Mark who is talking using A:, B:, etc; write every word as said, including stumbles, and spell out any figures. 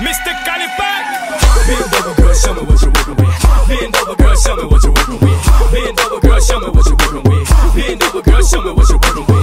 A: Mister Calipac. Bend over, girl, show me what you're working with. Bend over, girl, show me what you're working with. Bend over, girl, show me what you're working with. Bend over, girl, show me what you're working with.